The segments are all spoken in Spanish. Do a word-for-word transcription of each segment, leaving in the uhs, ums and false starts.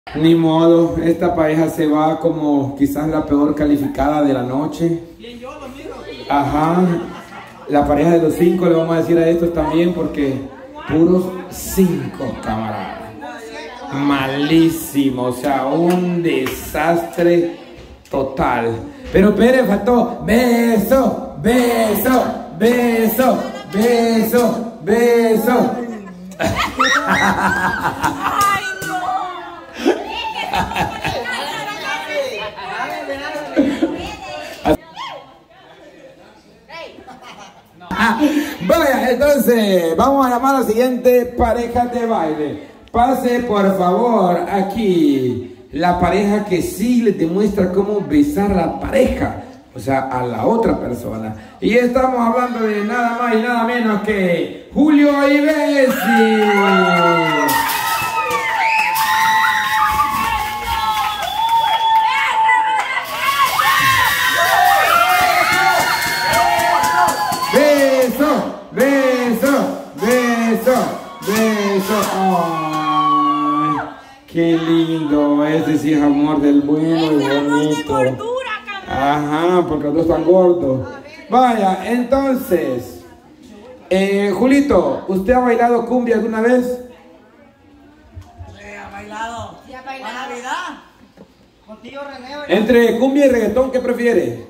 Ni modo, esta pareja se va como quizás la peor calificada de la noche. Ajá, la pareja de los cinco, le vamos a decir a estos también porque puros cinco, camaradas. Malísimo, o sea, un desastre total. Pero Pérez faltó beso, beso, beso, beso, beso. Ay, no. Ah, vaya, entonces vamos a llamar a la siguiente pareja de baile. Pase por favor aquí la pareja que sí le demuestra cómo besar a la pareja, o sea, a la otra persona. Y estamos hablando de nada más y nada menos que Julio y Bessie. Beso, beso, beso, beso. Ay, qué lindo. Ese sí es amor del bueno y bonito. Ajá, porque los dos están gordos. Vaya, entonces, eh, Julito, ¿usted ha bailado cumbia alguna vez? Sí, ha bailado. ¿Sí ha bailado? ¿A Navidad? Contigo, René. Entre cumbia y reggaetón, ¿qué prefiere?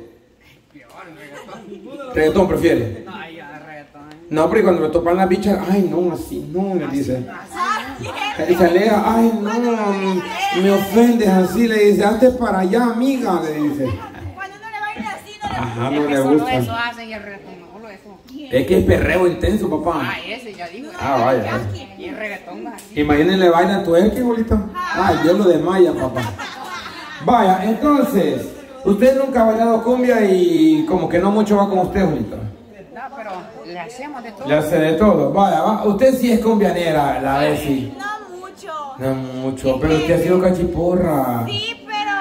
Reggaetón prefiere. Ay, ya, reggaetón. No, porque cuando me topan las bichas, ay no, así no, le dice. Y se aleja, ay no, me ofendes así, le dice, hazte para allá, amiga, le dice. Cuando no le baila así, no le Ajá, gusta. no le Solo gusta. eso hacen y el reggaetón, no solo eso. Es que es perreo intenso, papá. Ah, ese ya digo. Ah, vaya. Y el reggaetón va así. Imagínense, bailan tuerque, Julito. Ay, Dios lo desmaya, papá. Vaya, entonces, usted nunca ha bailado cumbia y como que no mucho va con usted, Julito. No, pero le hacemos de todo. Le hace de todo. Vaya, va. Usted sí es cumbianera, la Bessie. No mucho. No mucho, pero usted ha sido cachiporra. Sí, pero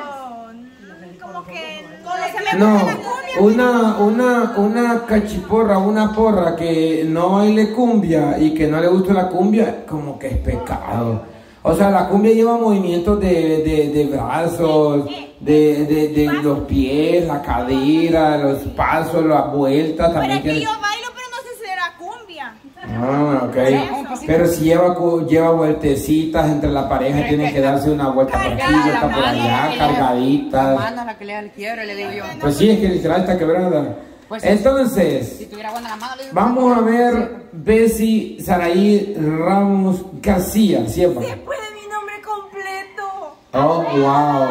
como que cuando se me No, gusta la cumbia. una, una, una cachiporra, una porra que no baile cumbia y que no le gusta la cumbia, como que es pecado. O sea, la cumbia lleva movimientos de, de, de brazos, de, de, de los pies, la cadera, los pasos, las vueltas. Pero También es que tiene... yo bailo, pero no sé si será cumbia. Ah, ok. Pero si lleva, cu- lleva vueltecitas entre la pareja, Pero tienen es que que darse una vuelta por aquí, La vuelta por mano, allá, la que le- cargaditas. La mano es la que le da el quiebre, le digo yo. Pues sí, es que literal está quebrada. Pues sí. Entonces, Si tuviera buena la mano, le digo. vamos a ver Bessie Saraí Ramos García, ¿siempre? Después de mi nombre completo. Oh, wow.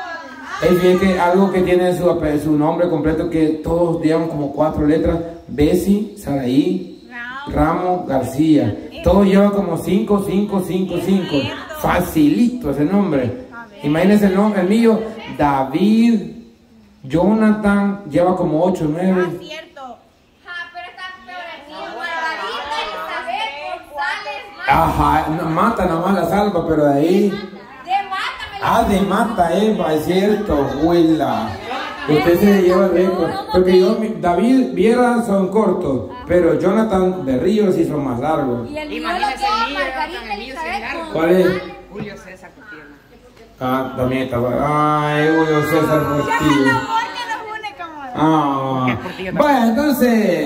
Es bien que algo que tiene su, ape- su nombre completo, que todos llevan como cuatro letras, Bessie Saraí Ramos García. Todos llevan como cinco, cinco, cinco, cinco. Facilito ese nombre. Imagínense el nombre, el mío, David Jonathan, lleva como ocho, Ah, nueve. cierto. Ah, pero está peor aquí. Margarita, Elizabeth, González, Ajá, no, mata nada más la salva, pero de ahí. de Mátame. Ah, de mata, Eva, es cierto, huela. Usted se lleva el récord. Porque yo, mi- David Viera son cortos, pero Jonathan de Ríos sí son más largos. Y el mío lo Imagínese el queda mío, Margarita, el mío sí es Elizabeth, largo. ¿Cuál es? Julio César Gutiérrez. Ah, también está. Ay, Julio César Ya es el Portillo. amor que nos une, camarada. Ah. Bueno, entonces.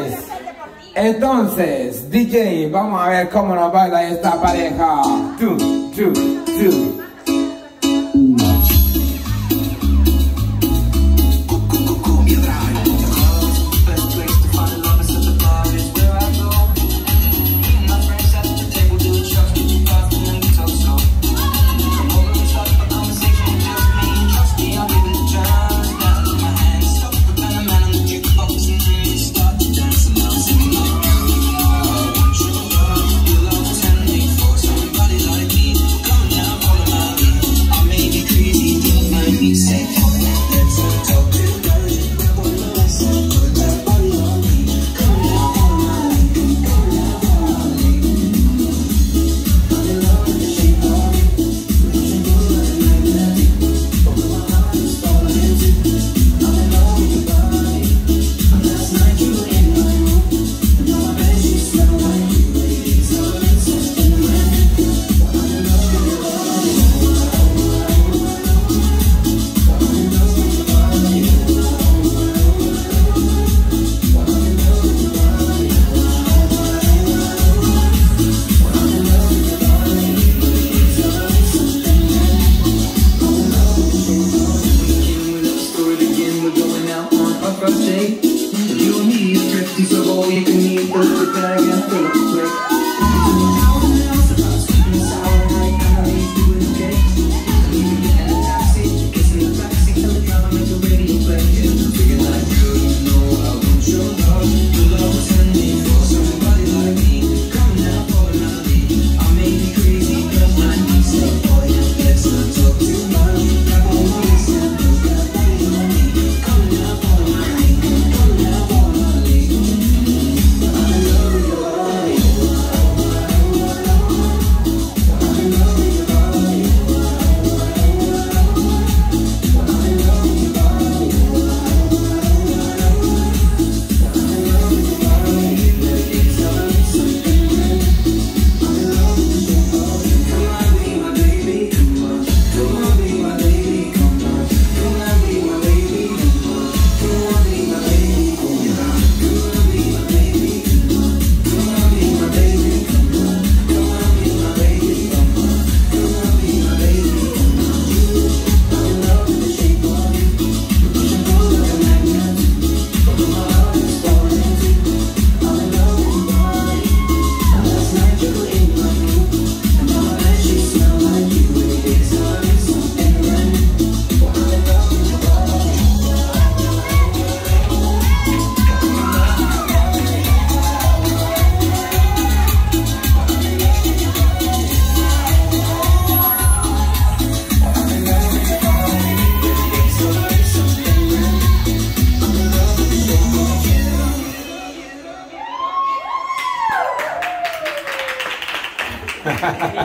Entonces, D J, vamos a ver cómo nos baila esta pareja. Two, two, two. Somebody like me, come now, follow my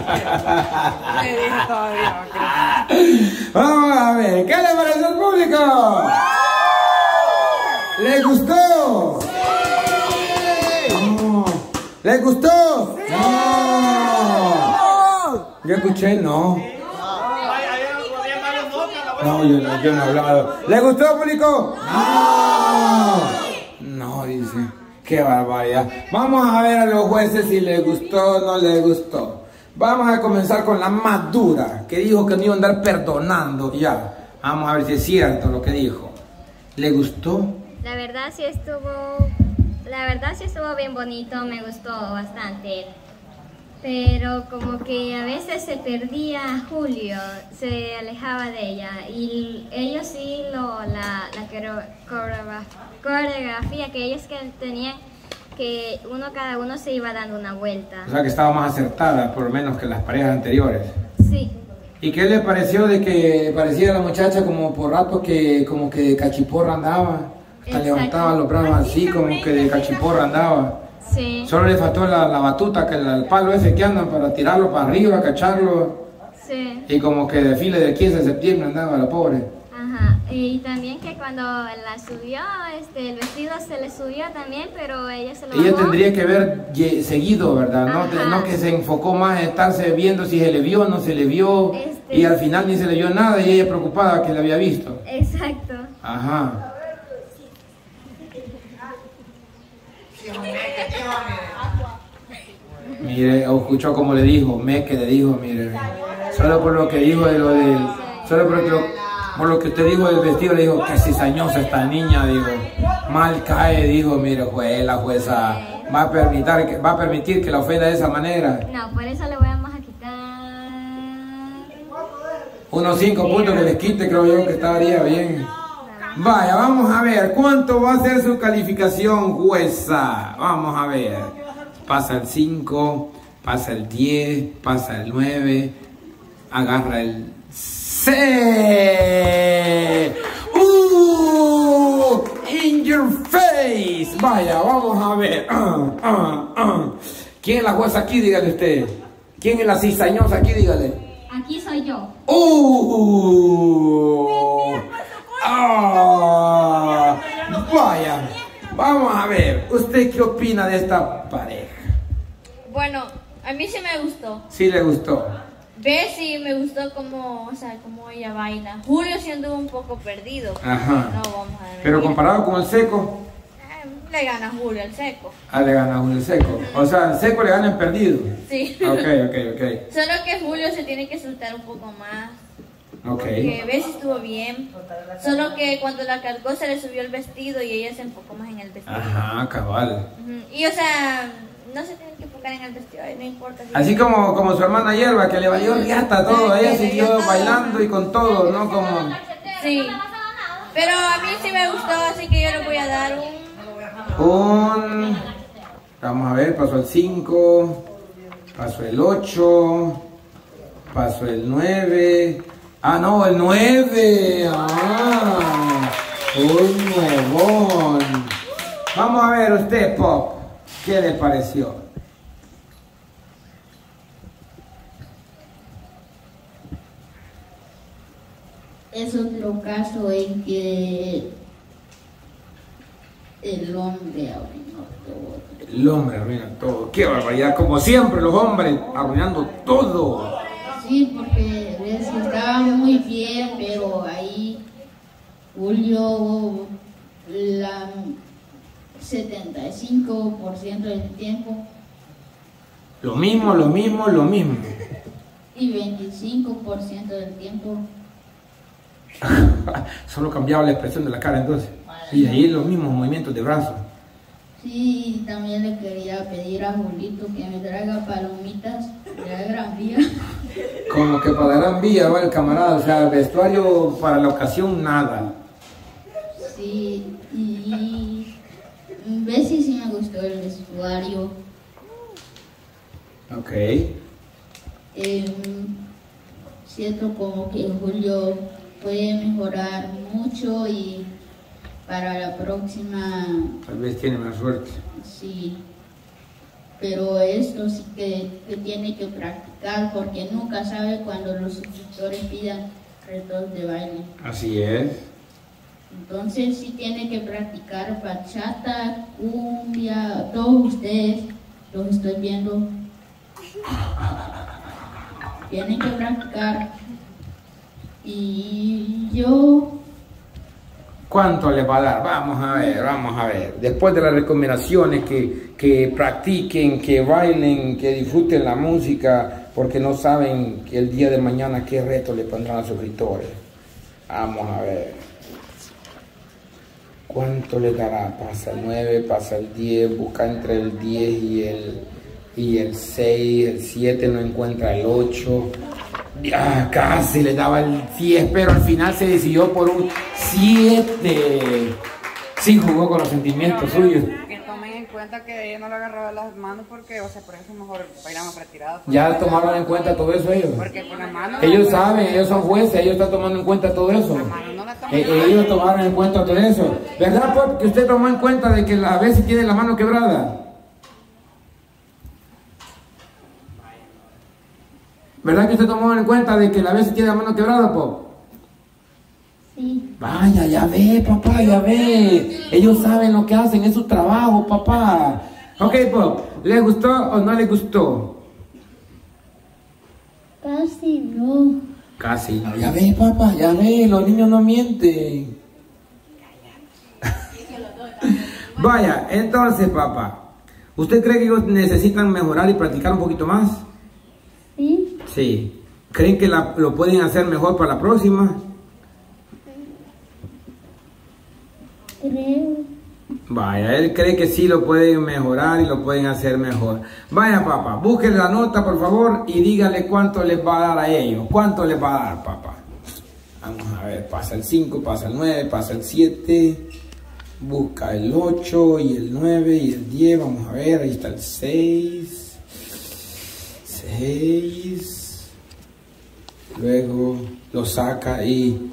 Le dijo todavía. Vamos a ver, ¿qué le pareció al público? ¿Les gustó? No. ¿Les gustó? No. Yo escuché no. No, yo no, yo no he hablado. ¿Les gustó, público? No. No, dice. Qué barbaridad. Vamos a ver a los jueces si les gustó o no les gustó. Vamos a comenzar con la más dura, que dijo que no iba a andar perdonando ya. Vamos a ver si es cierto lo que dijo. ¿Le gustó? La verdad sí estuvo, la verdad sí estuvo bien bonito, me gustó bastante. Pero como que a veces se perdía Julio, se alejaba de ella y ellos sí lo, la, la coreografía, coreografía que ellos que tenían, que uno cada uno se iba dando una vuelta. O sea que estaba más acertada por lo menos que las parejas anteriores. Sí. ¿Y qué le pareció de que parecía la muchacha como por rato que como que de cachiporra andaba? Hasta levantaba los brazos así como que de cachiporra andaba. Sí. Solo le faltó la, la batuta, que el, el palo ese que andan para tirarlo para arriba, cacharlo. Sí. Y como que desfile del quince de septiembre andaba la pobre. Ajá. Y también que cuando la subió, este, el vestido se le subió también, pero ella se lo Ella bajó. tendría que ver seguido, ¿verdad? No, no que se enfocó más en estarse viendo si se le vio o no se le vio. Este... Y al final ni se le vio nada y ella preocupada que le había visto. Exacto. Ajá. Mire, escuchó como le dijo, me que le dijo, mire, solo por lo que dijo de lo del, solo por lo, por lo que usted dijo del vestido, le dijo que cizañosa esta niña, digo, mal cae, dijo, mire, juez, la jueza va a permitir que, va a permitir que la ofenda de esa manera. No, por eso le vamos a quitar unos cinco puntos que les quite, creo yo que estaría bien. Vaya, vamos a ver, ¿cuánto va a ser su calificación, jueza? Vamos a ver. Pasa el cinco, pasa el diez, pasa el nueve, agarra el seis. ¡Uh! In your face. Vaya, vamos a ver. Uh, uh, uh. ¿Quién es la jueza aquí? Dígale usted. ¿Quién es la cizañosa aquí? Dígale. Aquí soy yo. ¡Uh! ¡Ah! Vaya, vamos a ver. ¿Usted qué opina de esta pareja? Bueno, a mí sí me gustó. Sí le gustó. Bessie me gustó como, o sea, como ella baila. Julio sí anduvo un poco perdido. Ajá. No vamos a ver. Pero comparado con el seco, Eh, le gana Julio al seco. ah, le gana uno el seco. O sea, el seco le gana el perdido. Sí. Ok, ok, ok. Solo que Julio se tiene que soltar un poco más. Ok. Que Bessie estuvo bien. Solo que cuando la cargó se le subió el vestido y ella se enfocó más en el vestido. Ajá, cabal. Ujú. Y o sea, no se tiene que enfocar en el vestido, no importa. Si Así como, como su hermana Hierba, que le valió riata todo. Ella siguió bailando y con todo, ¿no? Como... Sí. Pero a mí sí me gustó, así que yo le voy a dar un... Un... Vamos a ver, pasó el cinco, pasó el ocho, pasó el nueve... Ah, no, el nueve. Ah, un nuevón. Vamos a ver usted, Pop. ¿Qué le pareció? Es otro caso en que el hombre arruinó todo. El hombre arruina todo. Qué barbaridad. Como siempre, los hombres arruinando todo. Sí, porque ves que estaba muy bien, pero ahí Julio, la setenta y cinco por ciento del tiempo Lo mismo, lo mismo, lo mismo. y veinticinco por ciento del tiempo. Solo cambiaba la expresión de la cara entonces. Y ahí los mismos movimientos de brazos. Sí, también le quería pedir a Julito que me traiga palomitas de la Gran Vía. Como que para la Gran Vía va el camarada, o sea, vestuario para la ocasión, nada. Sí, y Bessie sí me gustó el vestuario. Ok. Eh, siento como que Julio puede mejorar mucho y para la próxima, Tal vez tiene más suerte. sí. pero esto sí que, que tiene que practicar porque nunca sabe cuando los suscriptores pidan retos de baile. Así es. Entonces sí tiene que practicar bachata, cumbia, todos ustedes los estoy viendo. Tienen que practicar. Y yo... ¿Cuánto les va a dar? Vamos a ver, vamos a ver. Después de las recomendaciones, que, que practiquen, que bailen, que disfruten la música, porque no saben que el día de mañana qué reto le pondrán a los suscriptores. Vamos a ver. ¿Cuánto le dará? Pasa el nueve, pasa el diez, busca entre el diez y el, y el seis, el siete, no encuentra el ocho. Ah, casi le daba el diez, pero al final se decidió por un siete. Sí, jugó con los sentimientos suyos. Que tomen en cuenta que ella no le agarraba las manos porque, o sea, por eso mejor bailamos retirados. Ya tomaron en cuenta todo eso ellos. Porque con las manos... Ellos saben, ellos son jueces, ellos están tomando en cuenta todo eso. Las manos no la toman. Eh, ellos tomaron en cuenta todo eso. ¿Verdad, Pop, que usted tomó en cuenta de que a veces tiene la mano quebrada? ¿Verdad que usted tomó en cuenta de que a veces tiene la mano quebrada, Pop? Sí. Vaya, ya ve, papá, ya ve. Ellos saben lo que hacen, es su trabajo, papá. Ok, Pop, ¿le gustó o no le gustó? Casi no. Casi no. Ya ve, papá, ya ve, los niños no mienten. Vaya, entonces, papá, ¿usted cree que ellos necesitan mejorar y practicar un poquito más? Sí. Sí. ¿Creen que la, lo pueden hacer mejor para la próxima? Creo. Vaya, él cree que sí lo pueden mejorar y lo pueden hacer mejor. Vaya, papá, busquen la nota, por favor, y dígale cuánto les va a dar a ellos. ¿Cuánto les va a dar, papá? Vamos a ver, pasa el cinco, pasa el nueve, pasa el siete. Busca el ocho y el nueve y el diez. Vamos a ver, ahí está el seis. seis. Luego lo saca y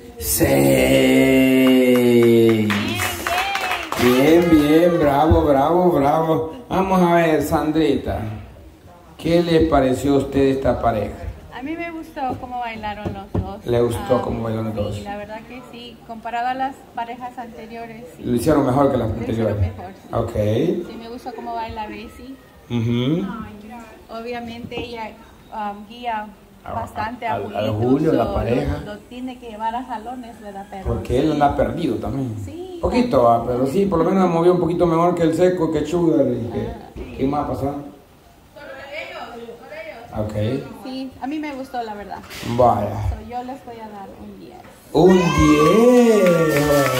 seis. Bien, bien, bravo, bravo, bravo. Vamos a ver, Sandrita, ¿qué le pareció a usted esta pareja? A mí me gustó cómo bailaron los dos. ¿Le gustó Ah, cómo bailaron los dos? Sí, la verdad que sí. Comparado a las parejas anteriores, sí. Lo hicieron mejor que las Lo hicieron anteriores. mejor, sí. Ok. Sí, me gustó cómo baila Bessie. Ujú. Obviamente ella um, guía A- bastante a- a, a- a Julito, Julio, la so, pareja. Lo, lo tiene que llevar a jalones, ¿verdad? Pero Porque él anda perdido también. Sí. Poquito, va, pero sí, por lo menos movió un poquito mejor que el seco, que Sugar. Y que, ¿qué más pasó? Ok. Sí, a mí me gustó la verdad. Vaya. So, yo les voy a dar un diez. Un diez.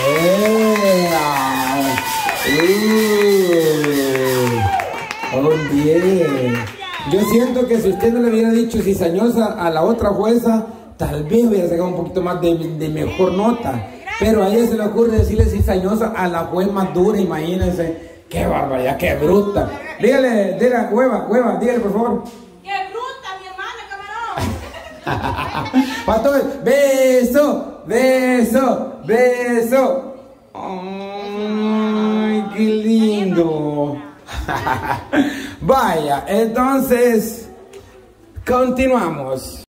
Uh, un diez. Yo siento que si usted no le hubiera dicho cizañosa a la otra jueza, tal vez hubiera sacado un poquito más de, de mejor nota. Pero a ella se le ocurre decirle cizañosa a la juez más dura, imagínense. Qué barbaridad, qué bruta. Dígale, dígale, hueva, hueva, dígale por favor. ¡Qué bruta, mi hermana, camarón! Pastor, beso, beso, beso. Ay, qué lindo. Vaya, entonces, continuamos.